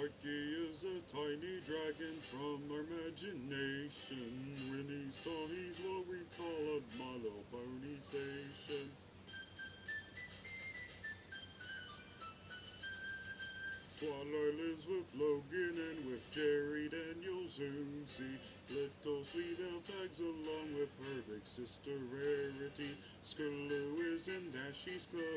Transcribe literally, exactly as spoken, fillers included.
Mikey is a tiny dragon from our imagination. When he's tall, he's what we call a My Little Pony station. Twilight lives with Logan and with Jerry Daniels Zoomsy. Little sweet elf tags along with her big sister Rarity. Skirloo is in Dashy's club